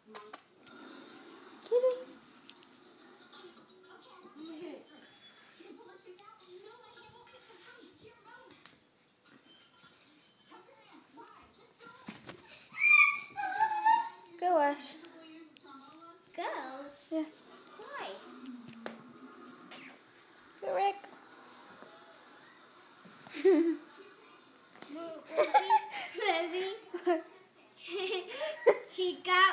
Kitty. Go, Ash. Go? Yeah. Why? Go, Rick. Maybe he got